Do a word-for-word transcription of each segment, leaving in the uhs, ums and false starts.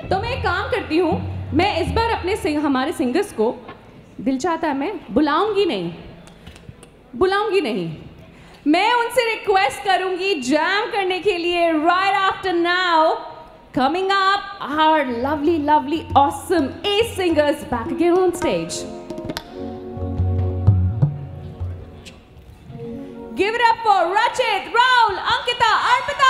तो मैं एक काम करती हूँ, मैं इस बार अपने सिंग, हमारे सिंगर्स को दिल चाहता है मैं बुलाऊंगी नहीं बुलाऊंगी नहीं मैं उनसे रिक्वेस्ट करूंगी जैम करने के लिए। Right after now coming up our lovely lovely awesome ace singers back again on stage. Give it up for Rachit, Raul, Ankita, Arpita.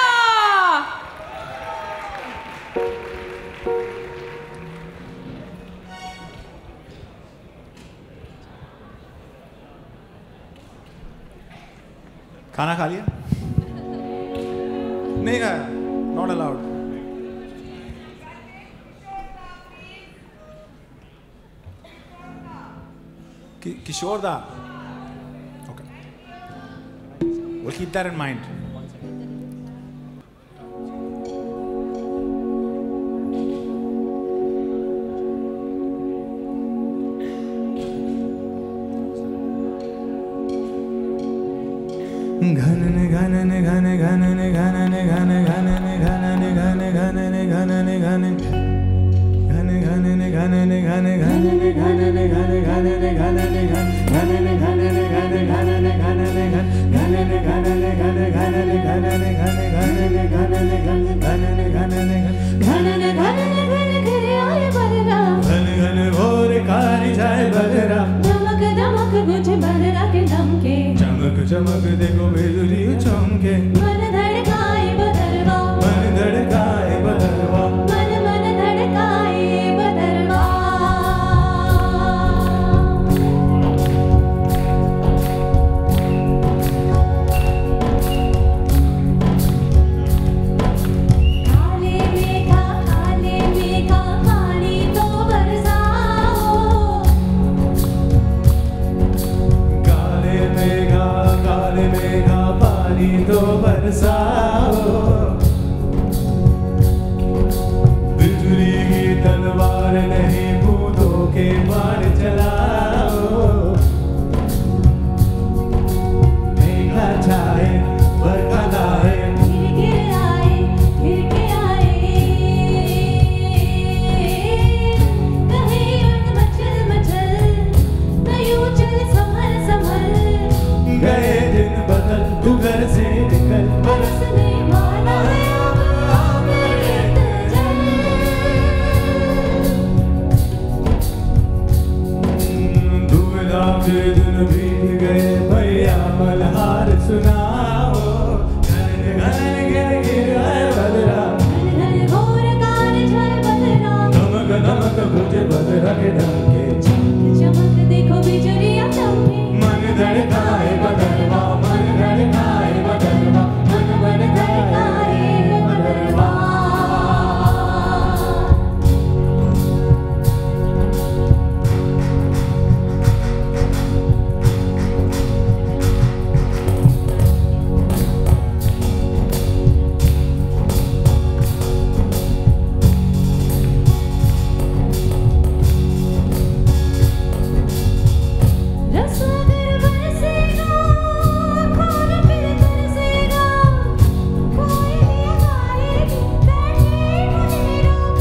खाना खा लिया? नहीं खाया, not allowed. कि, किशोर दा. Okay. We'll keep that in mind. घनने घनने घने घनने घनने घने घनने घनने घने घनने घनने घने घने घनने घनने घने घनने घनने घने घनने घनने घनने घनने घने घनने घनने घनने घनने घने घनने घनने घने घनने घनने घनने घनने घनने घनने घने घरे आए बलरा घन घन भोर कारी जाए बलरा चमक दमक मुझे बलरा के दमके चमक चमक देखो बिजुली चमके मन धड़काए बदरवा मन धड़काए बदरवा मन मन धड़काए बदरवा काले मेघा काले मेघा पानी तो बरसाओ काले मेघा काले मेघा पानी तो बरसाओ बिजली की तलवार नहीं भूतों के मार चलाओ मेघा छाए बरखा लाए गिर गिर आए गिर के आए कहीं उठ मचल मचल नयूं चल संभल संभल गए दिन बदल तू घर से निकल बरसने वाला है अब अमृत जल दुविधा के दिन बीत गए भैया मल्हार सुनाओ घन घन गिर गिर आए बदरा घन घन घोर कार जाए बदरा दमक दमक मुझे बदरा के धमके चमक चमक देखो बिजुलियां चमके मन धड़काए बदरवा मन धड़काए बदरवा मन मन धड़काए बदरवा रस अगर बरसेगा खोल फिर तरसेगा कोई भी आएगी बैठे मुझे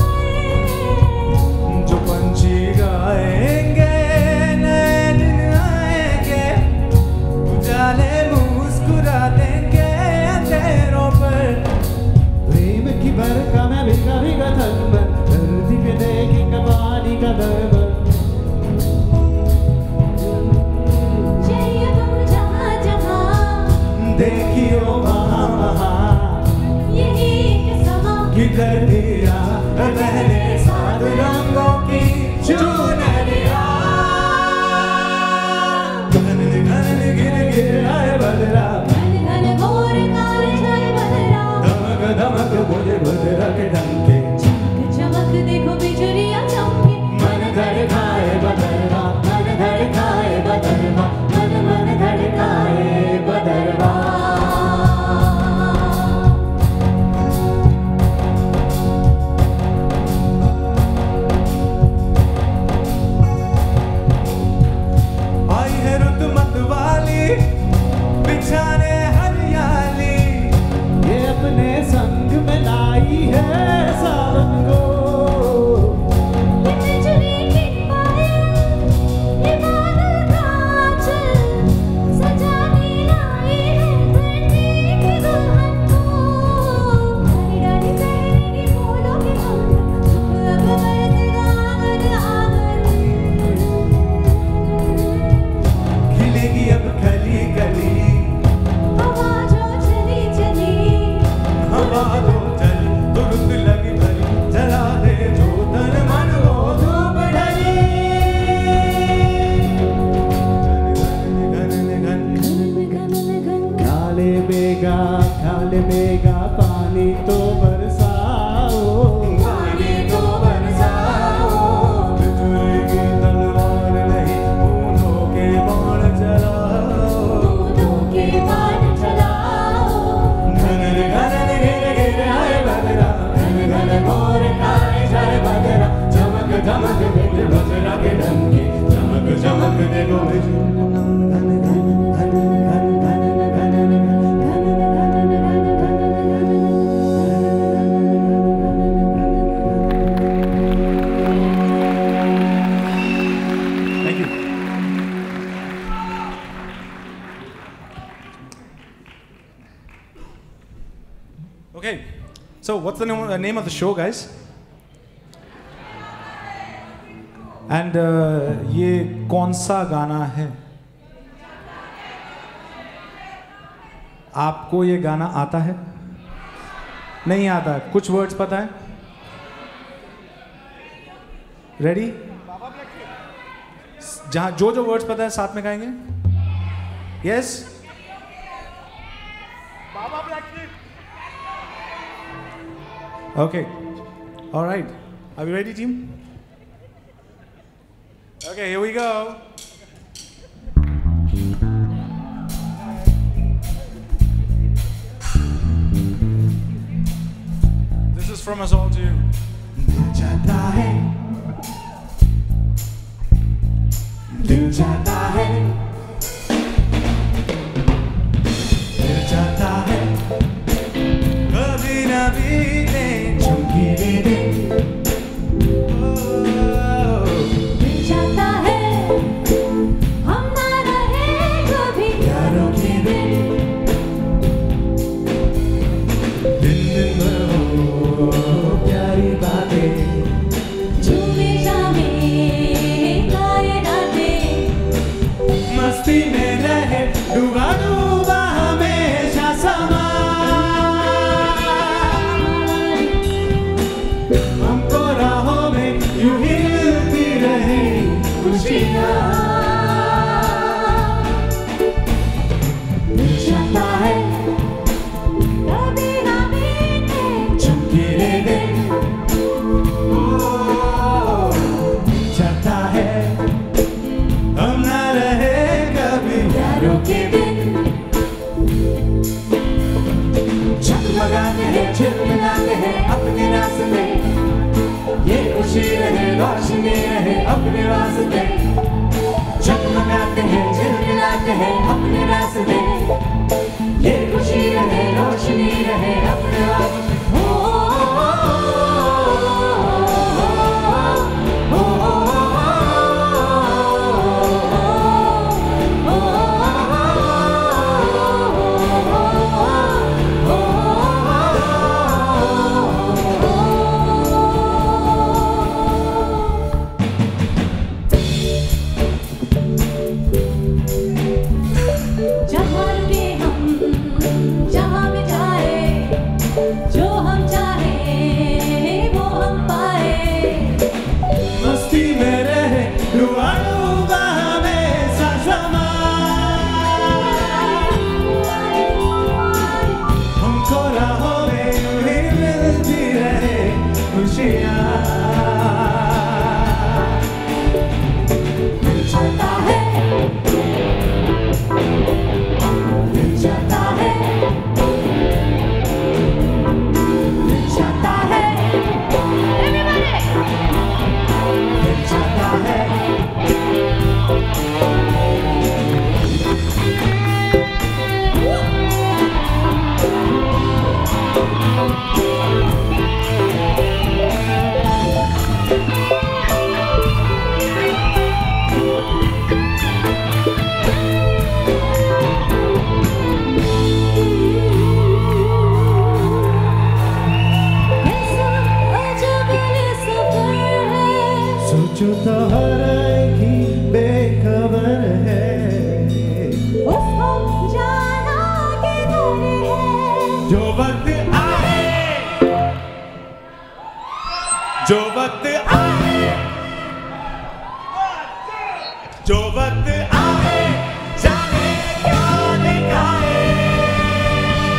रोके जो पंछी गाएंगे नए दिन आएंगे उजाले मुस्कुरा देंगे अंधेरों पर प्रेम की बरखा में भीगा भीगा तन मन धरती पे देखेंगे पानी का दरबार देखियो वहाँ वहाँ यही एक समा की धरतिया रहने सात रंगों की चुनरिया घन घन गिर गिर आए बदरा घन घन घोर कार जाए बदरा दमक दमक मुझे बदरा के डंके चमक चमक देखो बिजुलियां चमके मन धड़काए बदरवा मन धड़काए बदरवा मन मन धड़काए बदरवा आई है रुत मत वाली बिछाने हरियाली ये अपने संग में लाई है सावन को लेगा ख्याल लेगा पानी तो बरसाओ पानी तो बरसाओ बिछुड़ेगी तलवार नहीं बूंदों के बाण चलाओ बूंदों के बाण चलाओ घन घन घिर घिर आए बदरा घन घन घोर खाए जाए बदरा चमक चमक देखो बजरा के डंके चमक चमक देखो Okay, so what's the name, the name of the show, guys? And uh, ये कौन सा गाना है? आपको ये गाना आता है? नहीं आता? कुछ वर्ड्स पता है? रेडी? जहाँ जो जो वर्ड्स पता है साथ में गाएंगे? Yes? Okay. All right. Are we ready, team? Okay, here we go. This is from us all to you. Dil chahta hai, dil chahta hai, dil chahta hai, kabhi na bite chumki de de. रोशनी रहे अपने वास्ते जगमगाते हैं झिलमिलाते हैं अपने रास्ते ये खुशी रहे रोशनी रहे अपने वास्ते जो वक्त आए जो वक्त आए जाने क्या दिखाए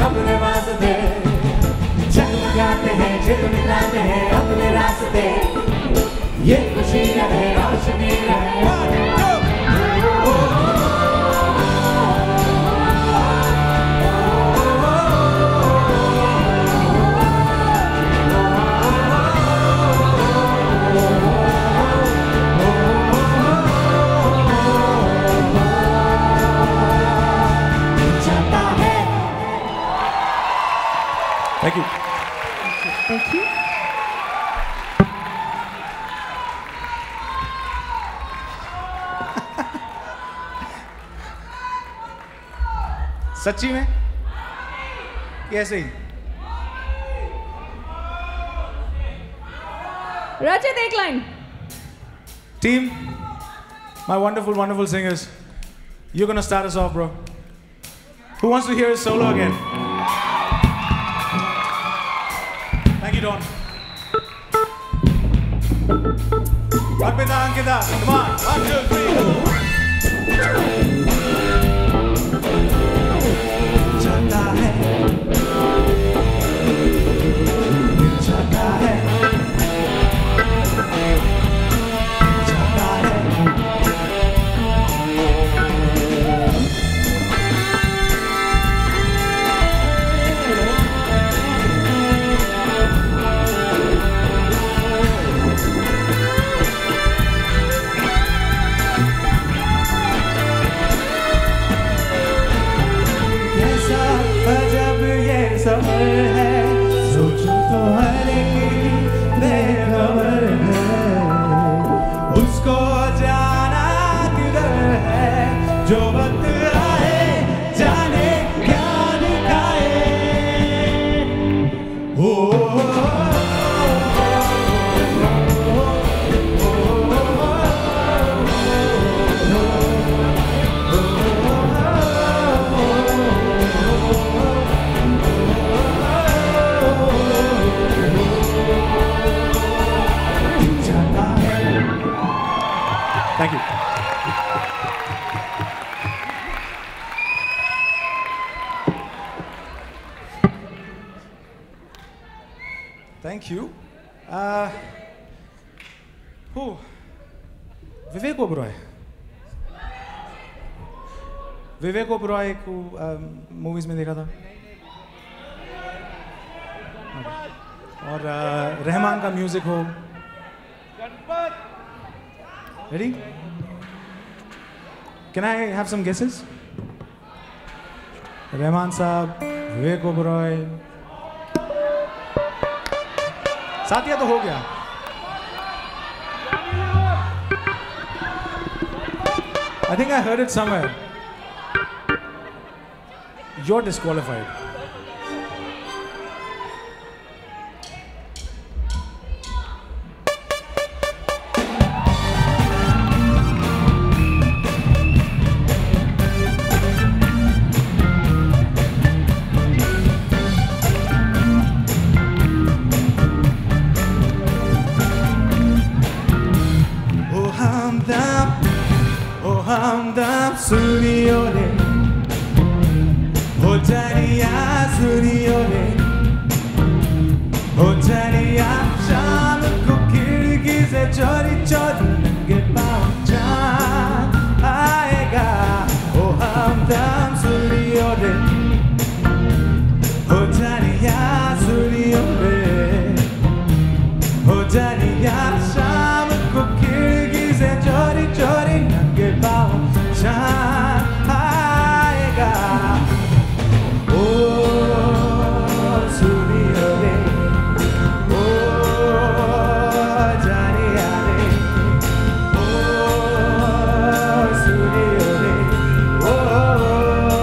अपने वास्ते जगमगाते हैं झिलमिलाते हैं अपने रास्ते ये खुशी रहे रोशनी रहे Thank you. Thank you. सच्ची में कैसे ही रचित एक line team, my wonderful wonderful singers, you're gonna start us off, bro. Who wants to hear his solo again? Thank you, Don. Arpita, Ankita, come on. One, two, three, go. जाता है जाता है जाता है सफर है सोचो तो हर एक बेखबर है उसको जाना किधर है जो वक्त आए जाने क्या दिखाए ओ, ओ, ओ, Thank you. Thank you. Uh, who? Vivek Oberoi. Vivek Oberoi को मूवीज में देखा था और uh, रहमान का म्यूजिक हो. Ready? Can I have some guesses? Rahman साहब, विवेक ओबरॉय. साथिया तो हो गया. I think I heard it somewhere. You're disqualified. सुनियो रे हो जानिया सुनियो रे हो जानिया शाम को खिड़की से चोरी चोरी नंगे पाँव चाँद आएगा ओ हमदम सुनियो रे हो जानिया सुनियो रे हो जानिया शाम को खिड़की से चोरी चोरी नंगे पाँव चाँद आएगा ओ सुनियो रे ओ जानिया रे ओ सुनियो रे ओ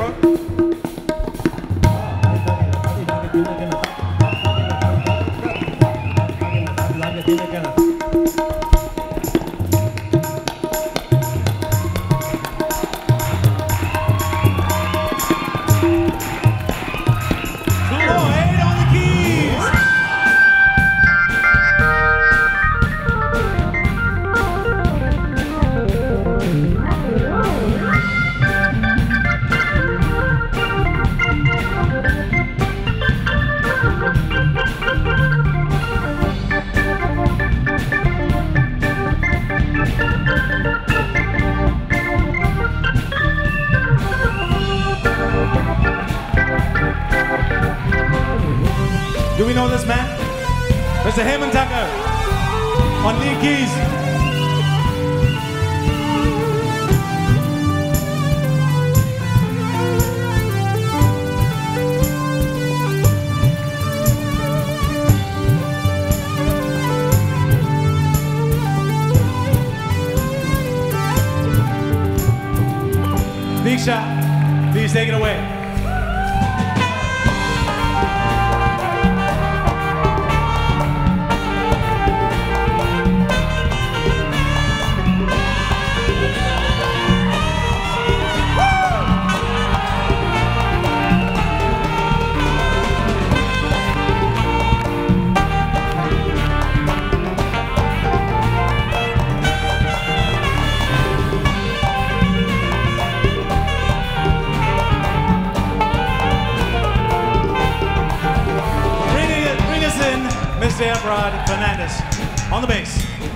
bro. Floyd on the keys. Do we know this man? Mister Heyman Tucker on lead keys. Big shot. Please take it away. Mister Everard Fernandez on the bass.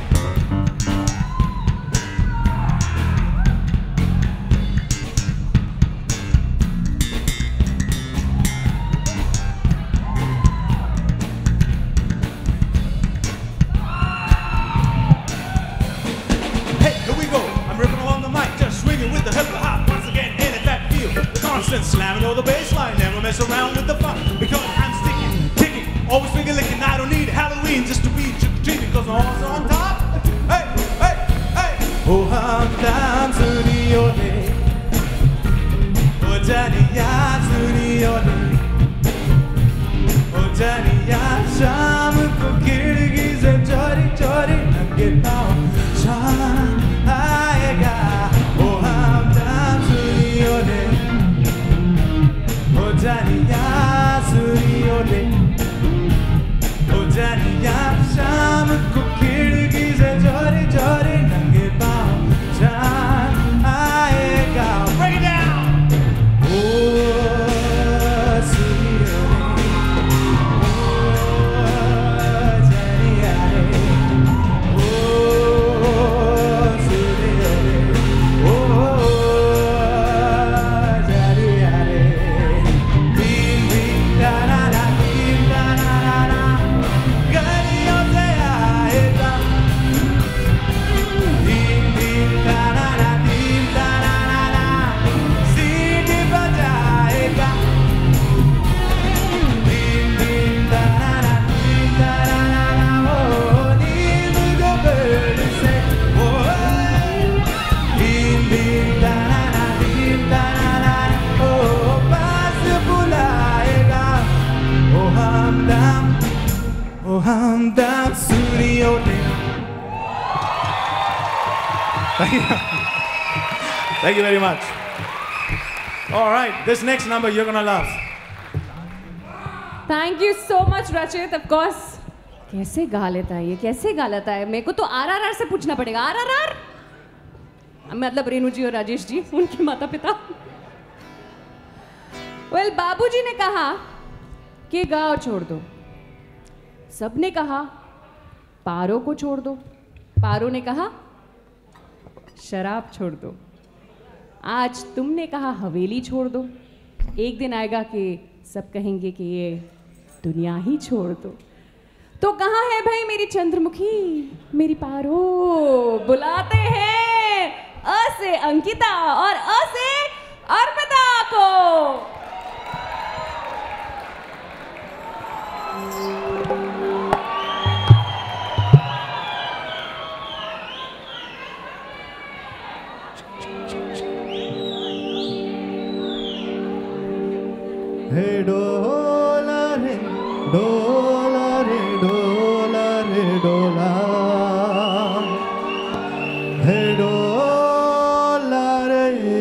Hey, here we go. I'm ripping along the mic, just swinging with the hip hop once again in at that feel. The constant slamming on the bass line, never mess around with the fun because I'm sticking, kicking, always finger licking. I don't need Halloween just to be trick-or-treating because I'm always on top. Hey, hey, hey. Oh, I'm down to the order. Oh, Johnny, yeah, to the order. Oh, Johnny, yeah, sham ko khidki se chori chori nange paon chan aayega. Oh, I'm down to the order. Oh, Johnny, yeah, to the order. जानिया शाम को खिड़की से चोरी चोरी नंगे पाँव चांद आएगा. Break it down. Oh, Surya oh, जानिया रे. Oh, सूर्य oh, जानिया रे. Din din da da da din da da da. I'm down to the order. Thank you. Thank you very much. All right, this next number you're gonna love. Thank you so much, Rachit. Of course. कैसे गा लेता है ये? कैसे गा लेता है? मेरे को तो आरआरआर से पूछना पड़ेगा. आरआरआर? मतलब रेणु जी और राजेश जी, उनके माता पिता. Well, बाबूजी ने कहा कि गा और छोड़ दो. सबने कहा पारो को छोड़ दो. पारो ने कहा शराब छोड़ दो. आज तुमने कहा हवेली छोड़ दो. एक दिन आएगा कि सब कहेंगे कि ये दुनिया ही छोड़ दो. तो कहाँ है भाई मेरी चंद्रमुखी, मेरी पारो? बुलाते हैं अ से अंकिता और अ से अर्पिता को. हे डोला रे डोला रे डोला रे डोला हे डोला रे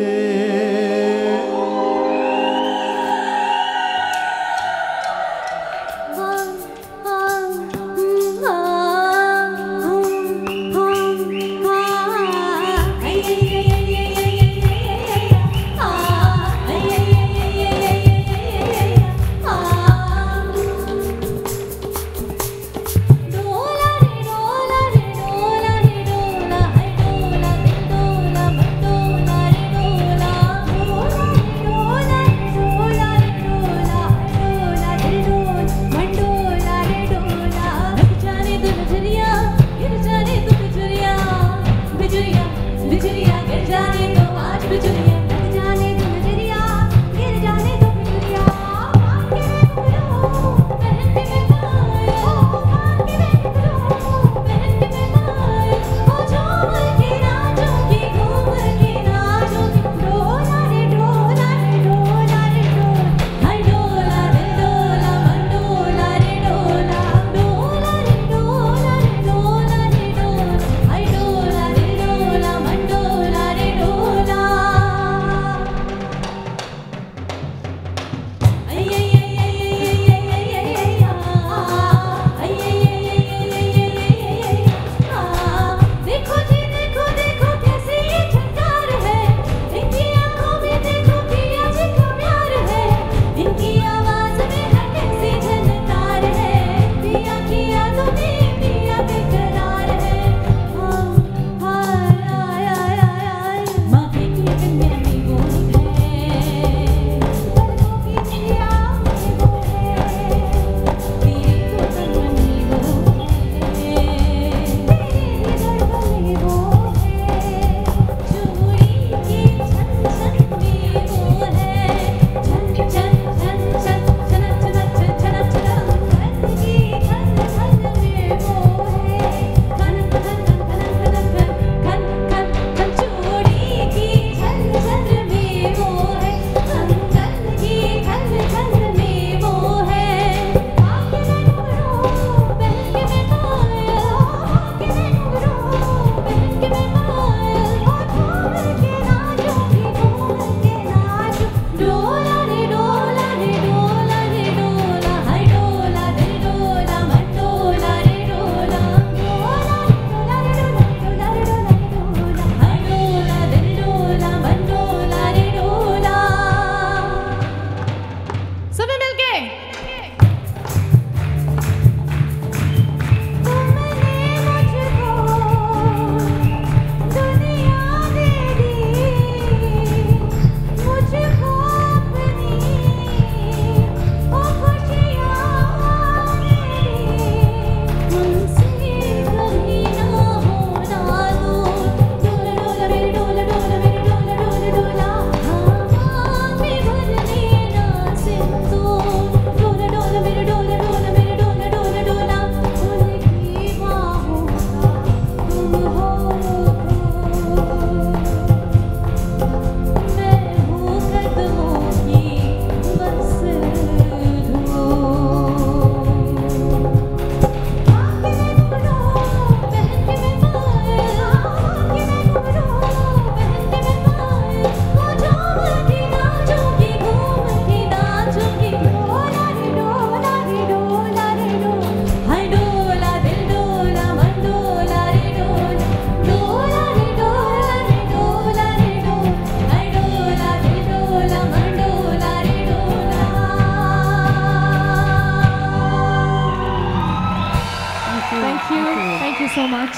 सो मच।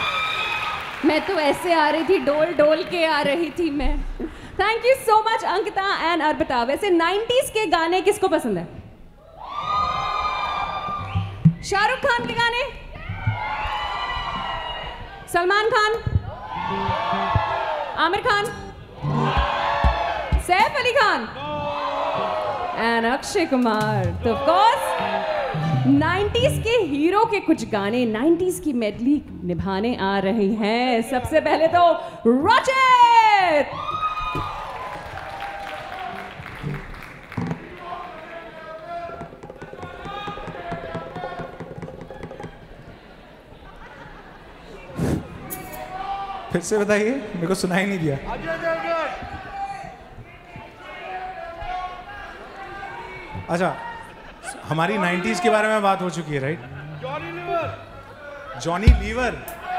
मैं तो ऐसे आ रही थी, डोल डोल के आ रही थी मैं। Thank you so much Ankita and Arpita. वैसे नाइंटीज़ के गाने किसको पसंद है? शाहरुख खान के गाने, सलमान खान, आमिर खान, सैफ अली खान एंड अक्षय कुमार। तो ऑफ कोर्स नाइंटीज़ के हीरो के कुछ गाने नाइंटीज़ की मेडली निभाने आ रही हैं। सबसे पहले तो रचित। फिर से बताइए, मेरे को सुनाई नहीं दिया। अच्छा, हमारी नाइंटीज़ के बारे में बात हो चुकी है, राइट? जॉनी लीवर। जॉनी लीवर,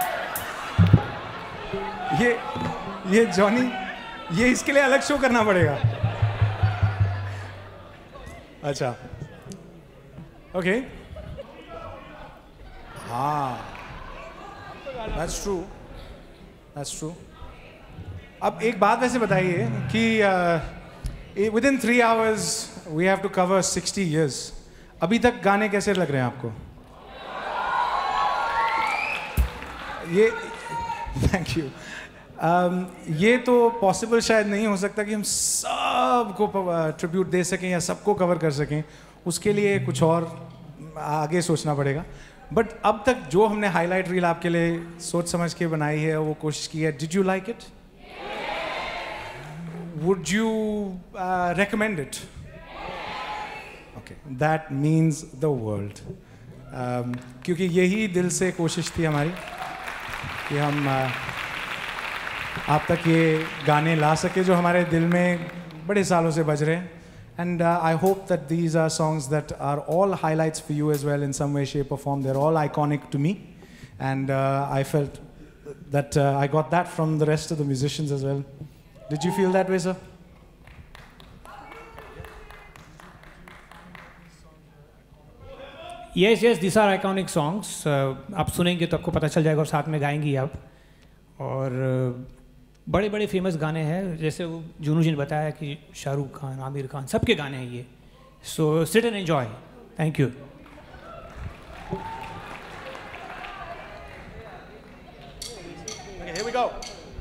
ये ये जॉनी, ये इसके लिए अलग शो करना पड़ेगा। अच्छा, ओके, हाँ, दैट्स ट्रू, दैट्स ट्रू। अब एक बात वैसे बताइए कि within three hours we have to cover sixty years. अभी तक गाने कैसे लग रहे हैं आपको? ये थैंक यू। um, ये तो पॉसिबल शायद नहीं हो सकता कि हम सबको ट्रिब्यूट दे सकें या सबको कवर कर सकें, उसके लिए कुछ और आगे सोचना पड़ेगा। बट अब तक जो हमने हाईलाइट रील आपके लिए सोच समझ के बनाई है, वो कोशिश की है। Did you like it? Would you recommend it? Okay, that means the world. क्योंकि यही दिल से कोशिश थी हमारी कि हम uh, आप तक ये गाने ला सके जो हमारे दिल में बड़े सालों से बज रहे हैं। And uh, I hope that these are songs that are all highlights for you as well in some way, shape or form. They're all iconic to me. And uh, I felt that uh, I got that from the rest of the musicians as well. Did you feel that way, sir? Yes, yes, these are iconic songs. Uh, आप सुनेंगे तो आपको पता चल जाएगा और साथ में गाएंगी आप। और uh, बड़े बड़े फेमस गाने हैं, जैसे वो जुनू जी ने बताया कि शाहरुख खान, आमिर खान, सबके गाने हैं ये। So sit and enjoy. Thank you. Here we go.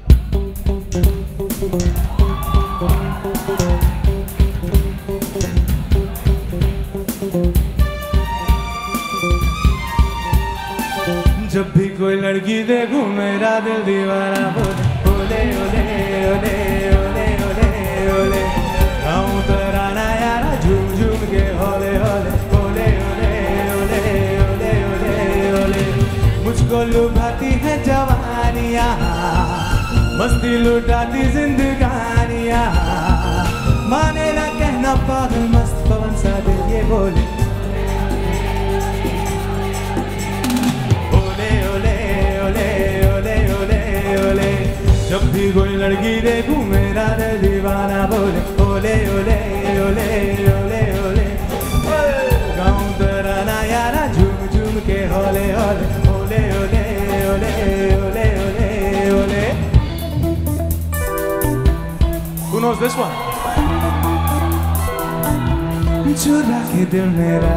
जब भी कोई लड़की देखूं मेरा दिल दीवाना बोले ओले ओले ओले ओले ओले ओले, गाऊं तराना यारा झूम झूम के होले होले ओले ओले ओले ओले ओले ओले। मुझको लुभाती है जवानियाँ, मस्ती लुटाती जिंदगानियाँ, माने ना कहना पागल मस्त पवन सा दिल ये बोले जब भी कोई लड़की देखूं मेरा दिल दीवाना बोले ओले ओले ओले ओले ओले, गाऊं तराना यारा झूम झूम के होले होले ओले ओले ओले ओले ओले ओले। Who knows this one? चुरा के दिल मेरा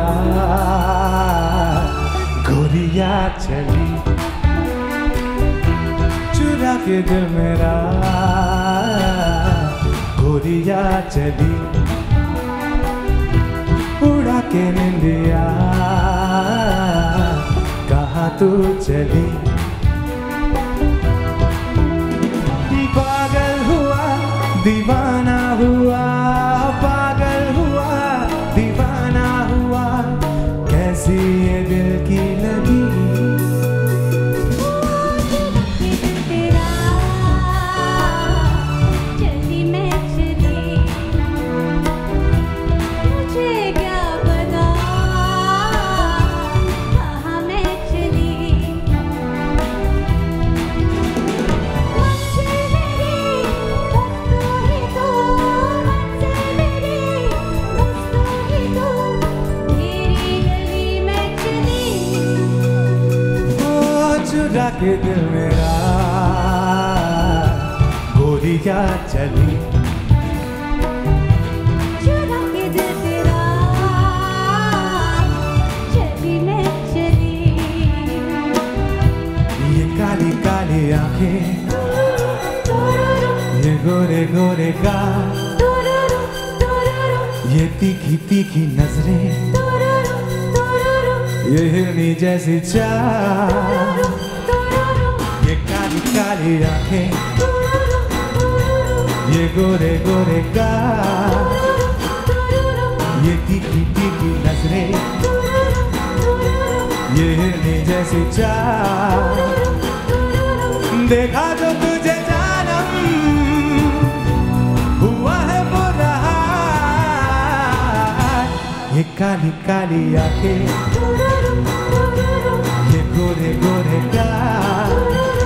गोरिया चली, चुरा के दिल मेरा गोरिया चली, उड़ा के निंदिया कहाँ तू चली। पागल हुआ दीवाना हुआ, पागल हुआ दीवाना हुआ, कैसी ये दिल की लगी। चुरा के दिल मेरा गोरिया चली, चुरा के दिल तेरा चली मैं चली। ये काली काली आंखें, ये गोरे गोरे गाल, ये तीखी तीखी नजरें, ये हिरनी जैसी चाल, ये काली काली आंखें, ये गोरे गोरे गाल, ये तीखी तीखी नजरें, ये हिरनी जैसी चाल। देखा जो काली काली आंखें, ये गोरे गोरे गाल,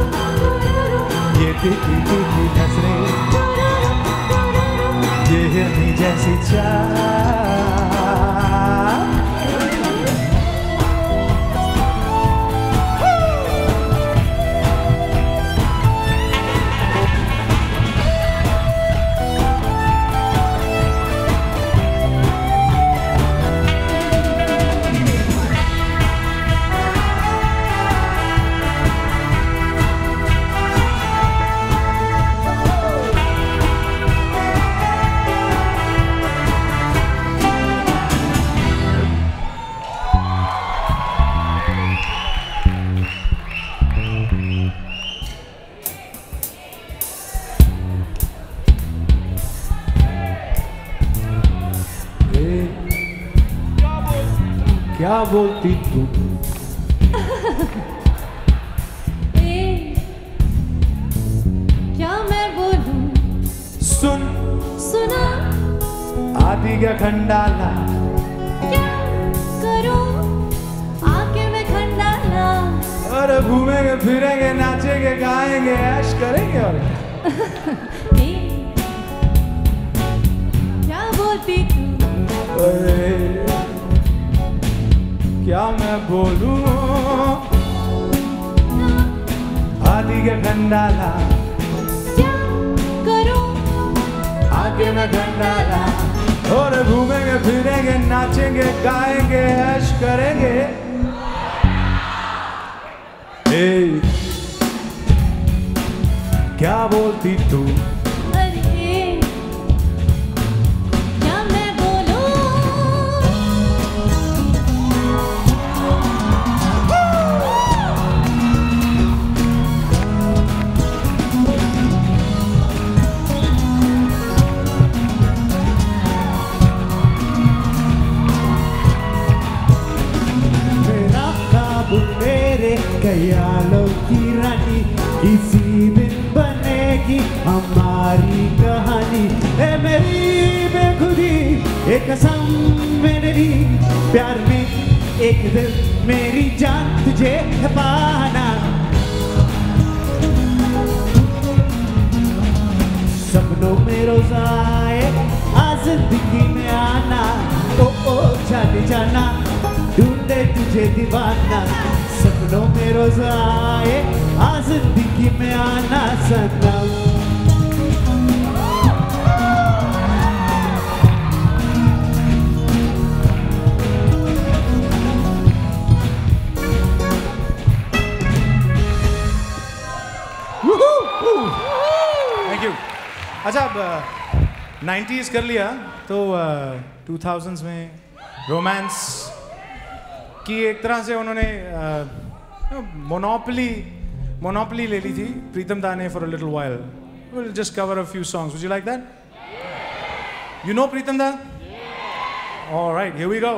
ये तीखी तीखी नजरें, ये हिरनी जैसी चाल। क्या बोलती तू? ए, क्या मैं बोलूं? सुन सुना आदि का खंडाला, क्या करूं आके मैं खंडाला। और घूमेंगे फिरेंगे नाचेंगे गाएंगे ऐश करेंगे। और ए, क्या बोलती तू? अरे क्या मैं बोलूं आदि का खंडाला, क्या करूं आगे मैं खंडाला, और घूमेंगे फिरेंगे नाचेंगे गाएंगे ऐश करेंगे। ए, क्या बोलती तू? अरे क्या मैं बोलूं? मेरे ख्यालों की रानी, किसी दिन बनेगी हमारी कहानी। ए मेरी बेखुदी एक कसम मेरी, प्यार में एक दिल मेरी जान तुझे है पाना। सपनों में रोज आए आज जिंदगी में आना, ओ ओ जाने जाना ढूंढे तुझे दीवाना। सपनों में रोज आए आज जिंदगी में आना सनम। Thank you. अच्छा अब नाइन्टीज़ कर लिया तो टू थाउजेंड्स में रोमांस कि एक तरह से उन्होंने मोनोपोली मोनोपोली ले ली थी प्रीतम दा ने for a little while. Will just cover a few songs. Would you like that? You know Pritam da? Alright, here we go.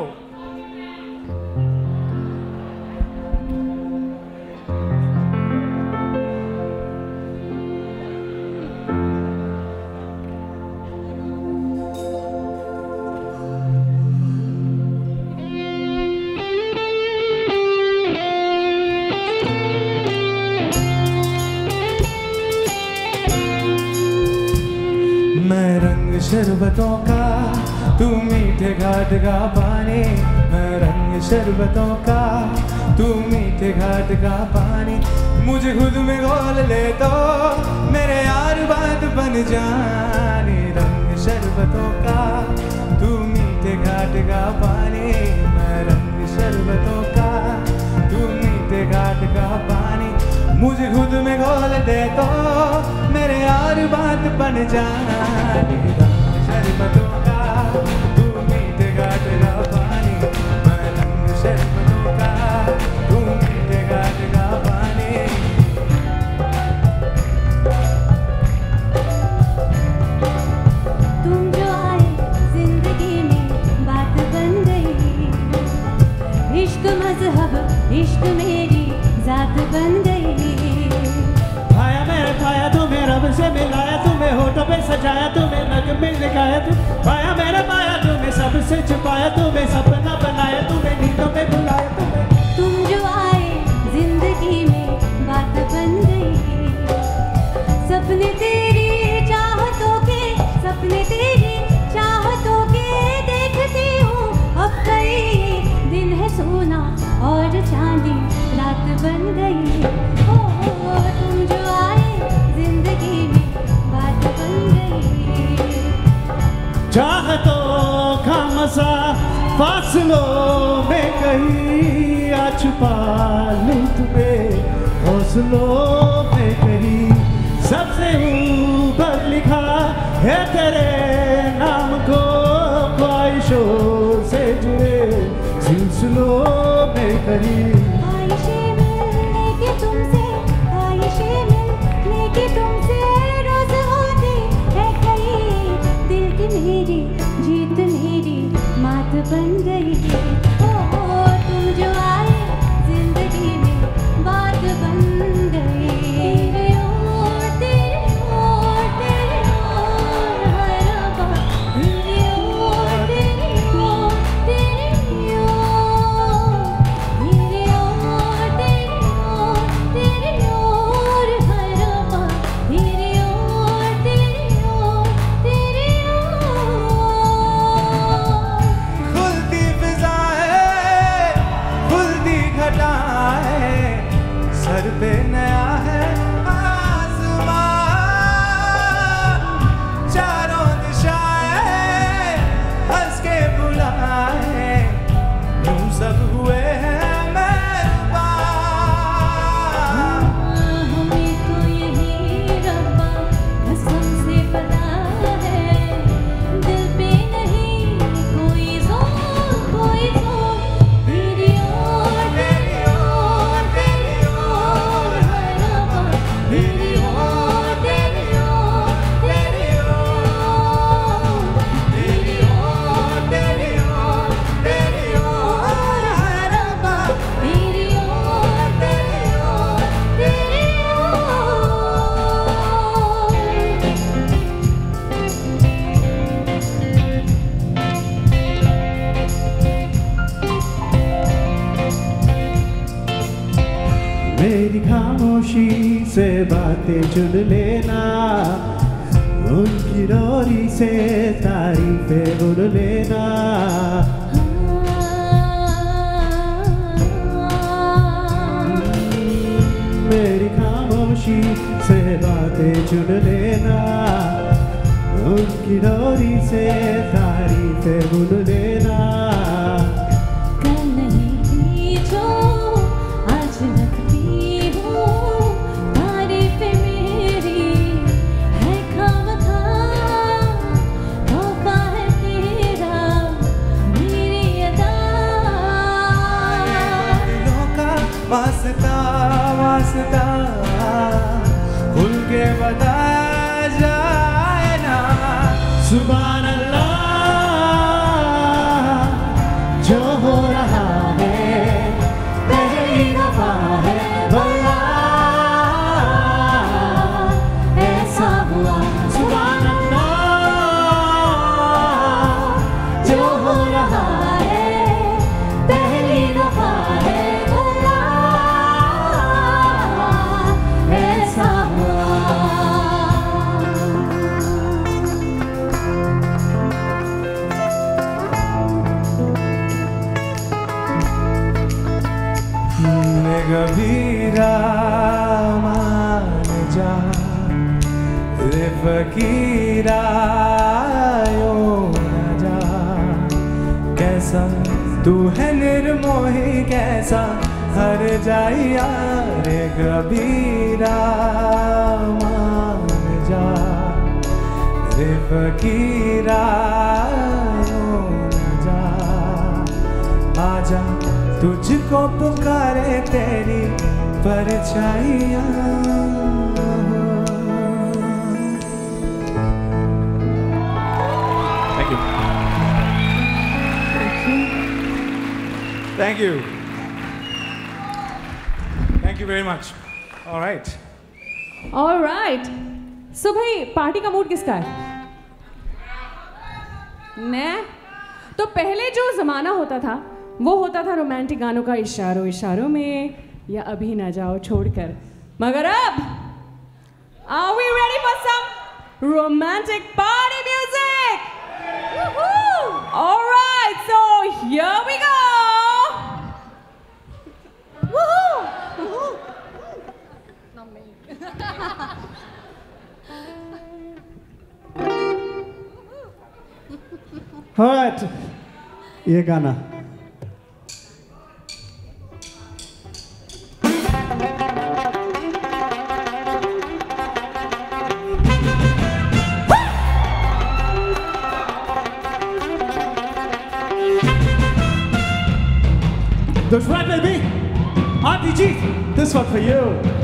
मैं रंग शरबतों का, तू मीठे घाट का पानी। मैं रंग शरबतों का, तू मीठे घाट का पानी। मुझे खुद में घोल ले तो मेरे यार बात बन जाने। रंग शरबतों का, तू मीठे घाट का पानी। मैं रंग शरबतों का, तू मीठे घाट का पानी। मुझे खुद में घोल दे तो मेरे यार बात बन जाने। रंग शरबतों का, तू मीठे घाट का पानी। मैं रंग शरबतों का, तू मीठे घाट का पानी। तुम जो आए जिंदगी में बात बन गई। इश्क मजहब, इश्क मेरी जात बन गई। भाया मेरे भाया तुम्हें रब से मिलाया, तुम्हें होठों पे सजाया, तुम्हें नग में लगाया। तुम भाया मेरे भाया बन गई। ओ तुम जो आए जिंदगी में बात बन गई। चाहतों का मजा फासलों में कहीं आ छुपा लूं तुम्हें हौसलों में कहीं। सबसे ऊपर लिखा है तेरे नाम को ख्वाहिशों से जुड़े सिलसिलों में कहीं। ख्वाहिशें मिलने की तुमसे, ख्वाहिशें मिलने की तुमसे रोज होती है कहीं। दिल की मेरी जीत मेरी मात बन गई। ओ तुम जो आए जिंदगी में बात बन गई। तेरे ओर तेरे ओर तेरे ओर हर बात। तेरे ओर तेरे ओर तेरे ओर तेरे ओर तेरे ओर तेरे ओर हर बात। तेरे ओर तेरे ओर तेरे ओर। खुलती फिजा है खुलती घटा है सर पे नया है आसमां। चारों दिशाएं हंस के बुलाए यूं सब हुए हैं मेहरबान। हमें तो यही रब्बा कसम से पता है। दिल पे नहीं कोई जोर कोई जोर। तेरी ओर तेरी ओर तेरी ओर हर बात। तेरी ओर तेरी ओर तेरी ओर तेरी ओर तेरी ओर तेरी ओर हर बात। तेरी ओर तेरी ओर तेरी मेरी खामोशी से बातें चुन लेना उनकी डोरी से तारीफें बुन लेना। मेरी खामोशी से बातें चुन लेना उनकी डोरी से तारीफें बुन लेना। कल नहीं थी जो आज लगती हूँ। तारीफें मेरी है खामखा तोहफा है तेरा मेरी अदा। दिलों का वास्ता वास्ता खुल के बताया जाए ना। सुभान अल्लाह जो हो रहा है पहली दफा है वल्लाह ऐसा हुआ। सुभान अल्लाह जो हो रहा है पहली दफा है वल्लाह ऐसा हुआ। कबीरा मान जा रे फकीरा यूं न जा। कैसा तू है निर्मोही कैसा हर जाइया रे कबीरा मान जा रे फकीरा यूं न जा। आजा तुझको पुकारे तेरी परछाइयाँ। Thank you. Thank you. Thank you very much. All right. All right. So भाई पार्टी का मूड किसका है? ने तो पहले जो जमाना होता था वो होता था रोमांटिक गानों का इशारों इशारों में या अभी ना जाओ छोड़कर। मगर अब are we ready for some romantic party music? Woohoo! All right, so here we go. Woohoo! Alright, ये गाना That's right, baby. R T G, this one for you.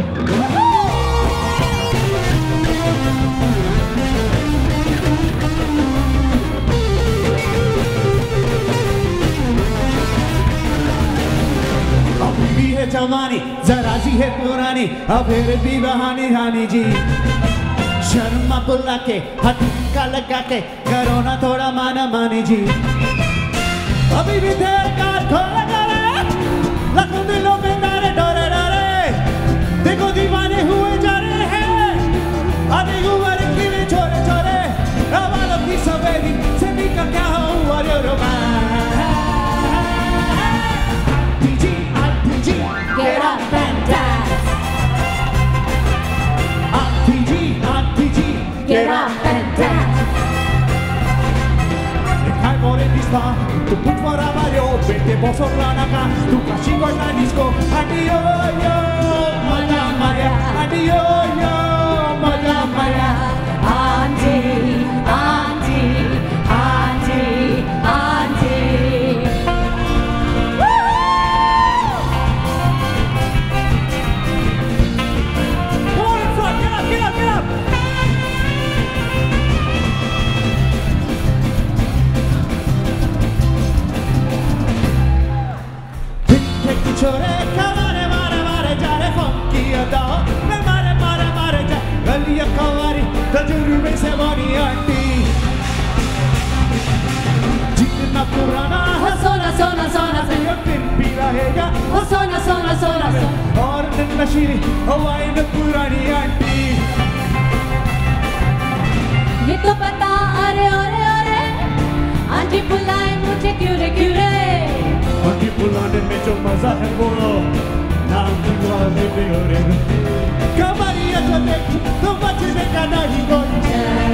अभी भी है जवानी, जरा सी है पुरानी, अब फिर भी बहाने हानि जी। शर्मा बुला के, हटका लगा के, करो ना थोड़ा माना मानी जी। अभी भी देर का थोड़ा लाखों दिलों में तारे डोरे डोरे देखो दीवाने हुए जा रहे हैं आधे उम्र की में छोरे छोरे वालों की सवेरी से भी का क्या हुआ रे romance RTG RTG get up and dance RTG RTG get up and dance hai more di sta tu put for a vario vete posso ranaka tu cashigo na disco adio yo mala maria adio yo mala maria auntie auntie auntie auntie come on in front get up get up get up छोरे कमारे मारे मारे जा रे funky अदा मैं मारे मारे मारे जा गलियां कवारी तजुर्बे से बनी आंटी जितना पुराना हो सोना सोना सोना से ये दिन भी रहेगा हो सोना सोना सोना से और दिन नशीली हवाएं न पुरानी आंटी ये तो पता अरे अरे अरे आंटी बुलाए मुझे क्यों रे क्यों रे आंटी बुलाने में जो मजा है बोलो नाम बुलाने में हो रे कमरिया जो देखी तो बचने का नहीं कोई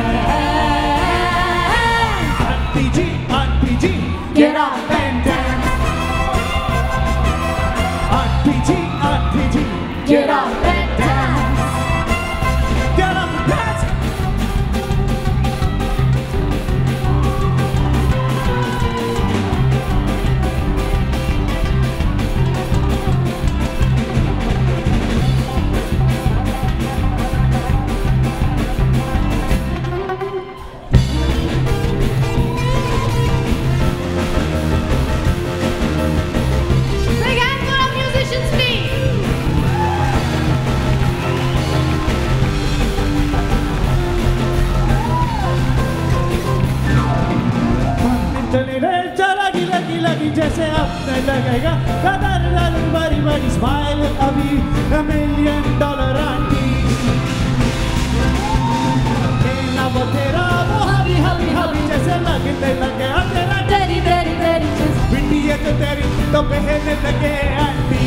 aunty ji aunty ji get up and dance aunty ji aunty ji get up and dance get up and dance जैसे अपने लगेगा कदर लाल बड़ी बड़ी स्माइल अभी a million dollar आंटी ना वो तेरा वो हबी हबी हबी जैसे लगने लगे अब तेरा तेरी तेरी तेरी बिंदी है तो तेरी तो पहनने लगे आंटी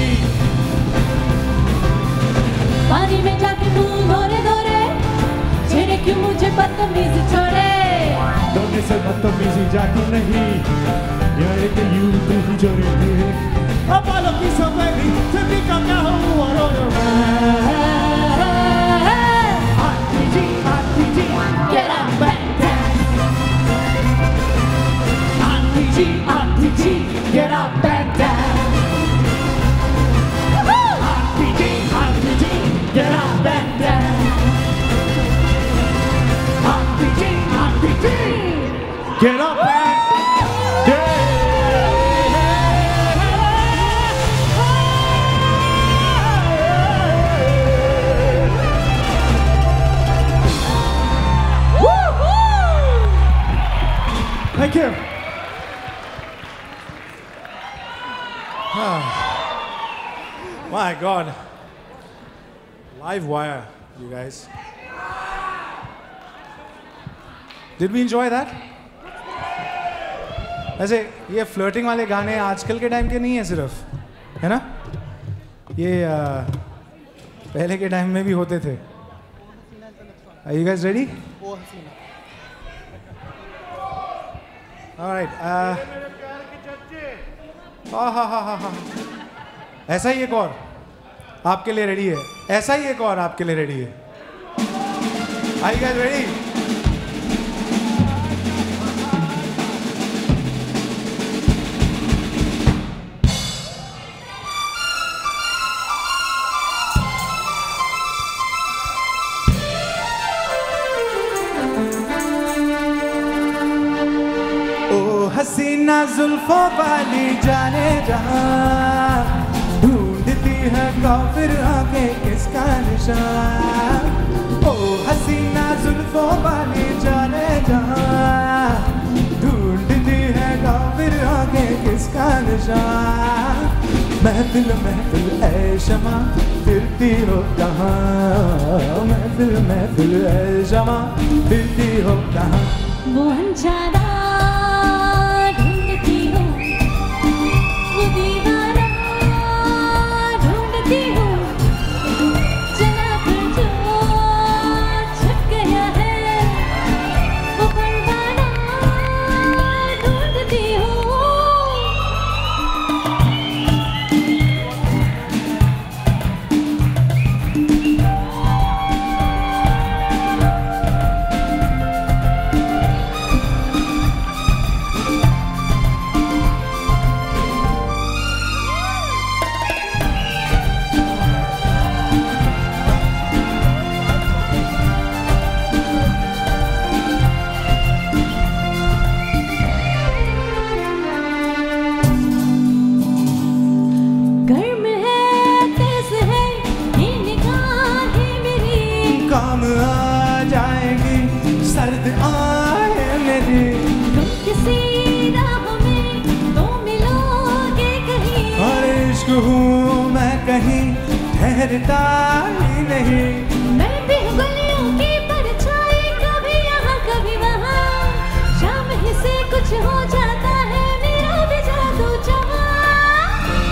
पानी में जाके तू धोरे धोरे छेड़े क्यों मुझे बदतमीजी छोड़े धोने से बदतमीजी जाती नहीं यार एक यू तू ही जोड़े थे अब वालों की सवेरी से भी कम ना हुआ रो रो aunty ji aunty ji get up and dance aunty ji aunty ji get up and dance aunty ji aunty ji get up and dance aunty ji aunty ji get up and Thank you. My God. Live wire, you guys. Did we enjoy that? वैसे ये flirting वाले गाने आजकल के time के नहीं है सिर्फ, है ना? ये आ, पहले के टाइम में भी होते थे, Are you guys ready? All right. Uh, हाँ हाँ हाँ हाँ हाँ ऐसा ही एक और आपके लिए रेडी है, ऐसा ही एक और आपके लिए रेडी है। Are you guys ready? हसीना जुल्फों वाली जाने जहां ढूंढती है काफिर आंखें किसका निशान। ओ हसीना जुल्फों वाली जाने जहां ढूंढती है काफिर आंखें किसका निशान। महफिल महफिल ऐ शमा फिरती हो कहाँ, महफिल महफिल ऐ शमा फिरती हो कहाँ। वो अनजाना हूँ मैं कहीं ठहरता ही नहीं। मैं भी गलियों की परछाई, कभी यहाँ कभी वहाँ, शाम ही से कुछ हो जाता है मेरा भी जादू जवां।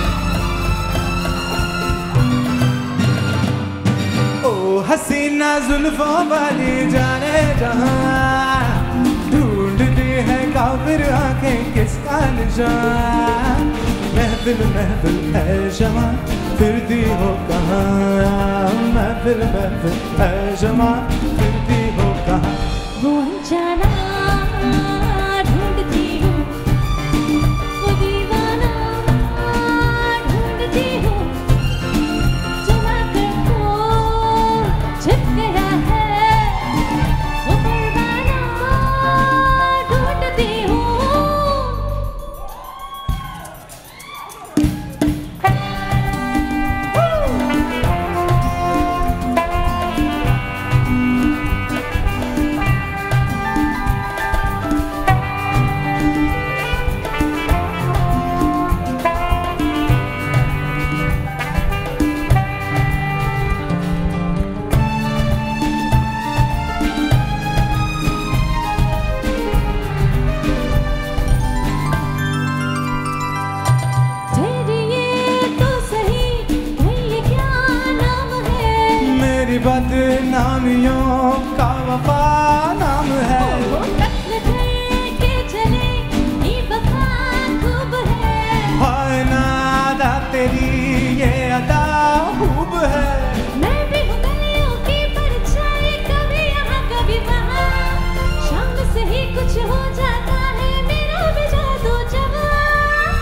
ओ हसीना जुल्फों वाली जाने जहाँ ढूंढती है काफिर आंखें किसका निशान। महफिल महफिल है शमा फिरती हो कहाँ, महफिल महफिल है शमा फिरती हो कहाँ। वो अनजाना ढूंढती हूँ, वो दीवाना ढूंढती हूँ, जमा कर वो छिप गया है, वो परवाना ढूंढती हूँ। बदनामियों का वफा नाम है। वो कत्ल करके चले ये वफा खूब है। हाय नादा तेरी ये अदा खूब है। मैं भी हूँ गलियों की परछाई, कभी यहाँ कभी वहाँ, शाम से ही कुछ हो जाता है मेरा भी जादू जवां।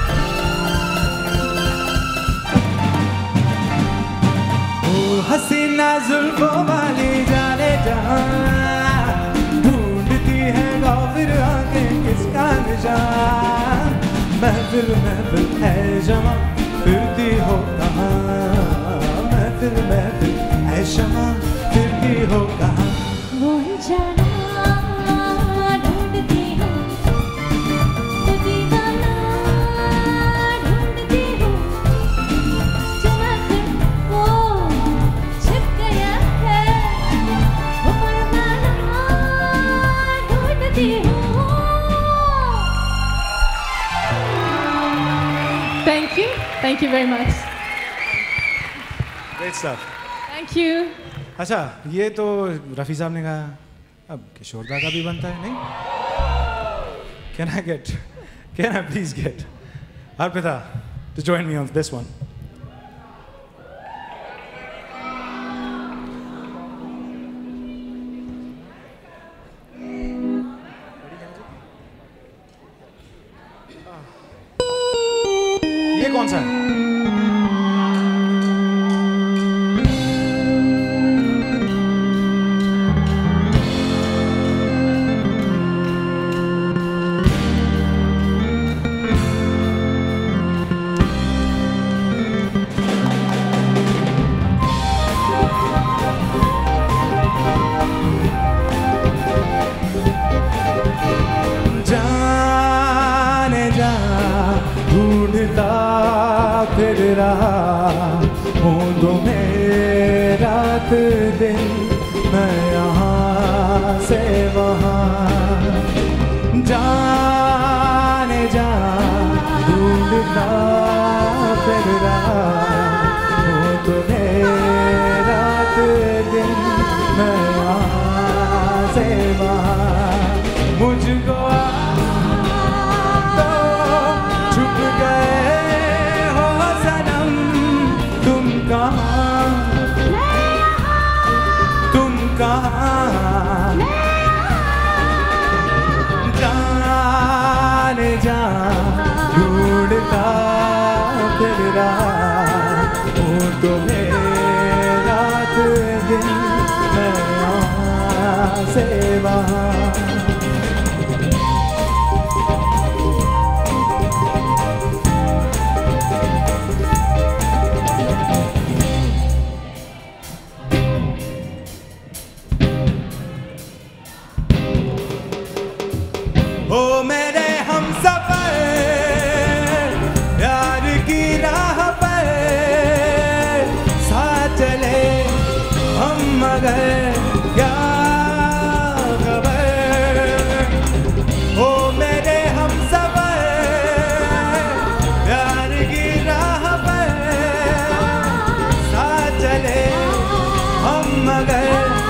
ओ हसीना जुल्फों वाली जाने जहाँ ढूंढती है काफिर आंखें किसका निशान। महफिल महफिल है जमा फिरती हो कहाँ, महफिल महफिल है शमा फिरती हो कहाँ। वो अनजाना ढूंढती हूँ, वो दीवाना ढूंढती हूँ, जमा कर वो छिप गया है, वो परवाना ढूंढती हूँ। Thank you. Thank you very much. Great stuff. Thank you. अच्छा, ये तो रफ़ी साहब ने कहा, अब किशोर दा का भी बनता है नहीं? Can I get can I please get Arpita to join me on this one? ये कौन सा है? फिर रहा हूँ तुम्हें रात दिन, मैं यहाँ से वहाँ जाने जा ढूंढता फिर रहा हूँ तुम्हें रात दिन, मैं यहाँ से वहाँ मुझको तो छुप गए तुम कहाँ जाने जा ढूंढता फिर रहा हूँ तुम्हें रात दिन, मैं यहाँ से वहाँ ओ मेरे हमसफर प्यार की राह पर साथ चले हम, मगर क्या खबर। ओ मेरे हमसफर प्यार की राह पर साथ चले हम, मगर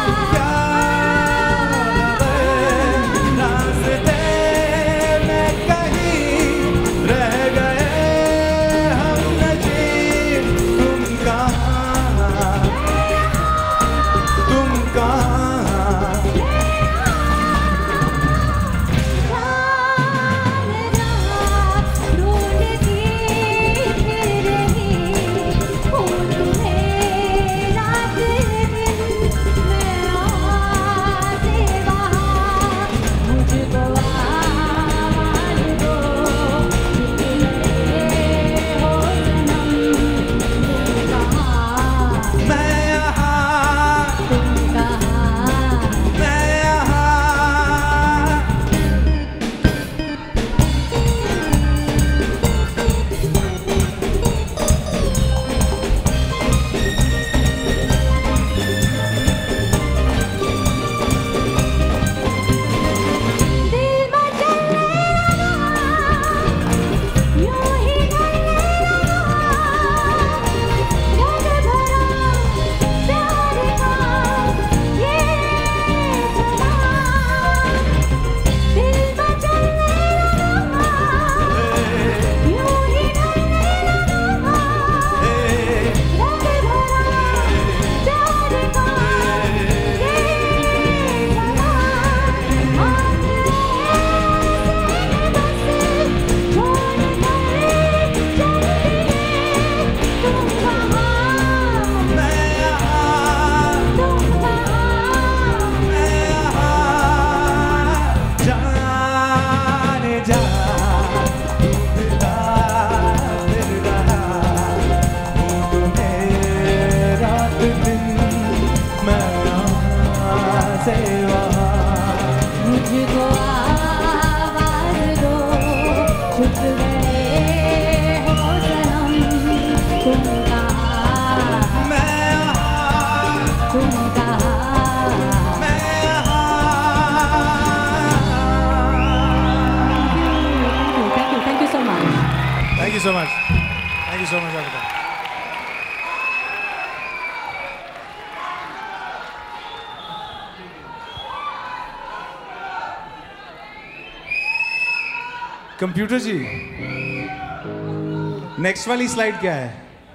Thank you so much. Thank you so much, Arpita. Computer ji, next वाली स्लाइड क्या है?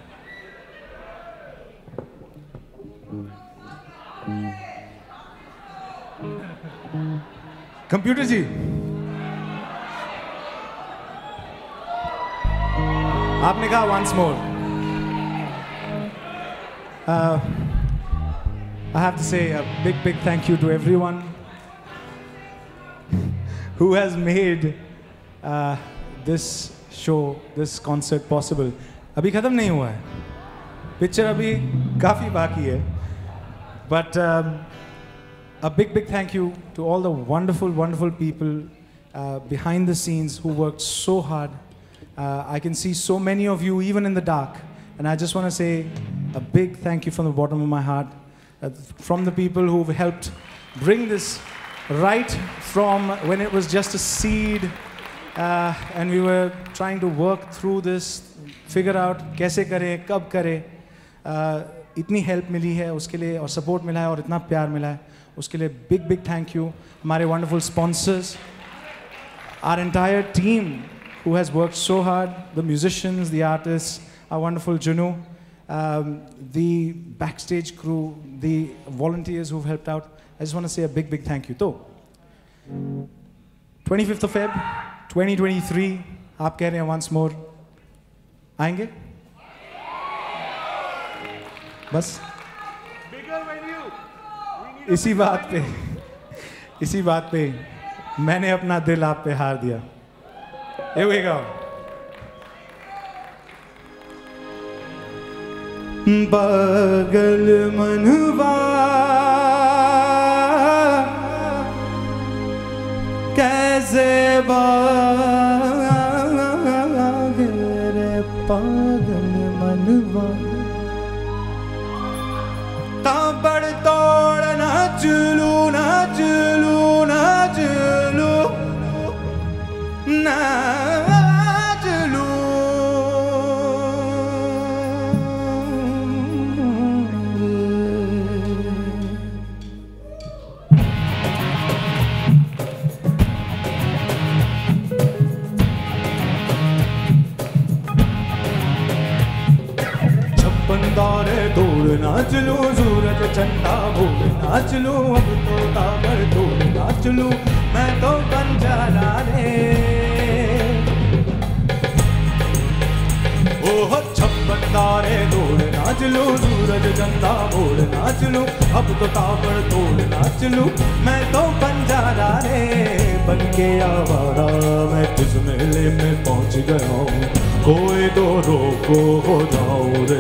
कंप्यूटर जी, आपने कहा once more. Uh, I have to say a big, big thank you to everyone who has made uh, this show, this concert possible. अभी खत्म नहीं हुआ है, पिक्चर अभी काफी बाकी है, but um, a big, big thank you to all the wonderful, wonderful people uh, behind the scenes who worked so hard. Uh, I can see so many of you even in the dark, and I just want to say a big thank you from the bottom of my heart, uh, from the people who've helped bring this right from when it was just a seed, uh, and we were trying to work through this, figure out कैसे करें, कब करें. uh, इतनी help मिली है उसके लिए, और support मिला है, और इतना प्यार मिला है उसके लिए big, big thank you. हमारे wonderful sponsors, our entire team who has worked so hard, the musicians, the artists, our wonderful Junu, um, the backstage crew, the volunteers who've helped out. I just want to say a big, big thank you. So, twenty-fifth of February, twenty twenty-three, आप कह रहे हैं once more, आएंगे? बस इसी बात पे, इसी बात पे मैंने अपना दिल आप पे हार दिया. Here we go. पागल मनवा कैसे भागे रे पागल मनवा, ताबड़ तोड़ नाच लू नाच लू नाच लू नाच लू. छप्पनदारे तोड़ नाच लू, सूरज चंदा बोल नाच लू, अब तो ताबड़ तोड़ नाच लू, मैं तो बंजारा रे. ओह छप्पनदारे तोड़ नाच लू, सूरज चंदा बोल नाच लू, अब तो ताबड़ तोड़ नाच लू, मैं तो बंजारा रे. बन के आवारा मैं किस मेले में पहुंच गया हूँ, कोई तो रोको हो जाओ रे.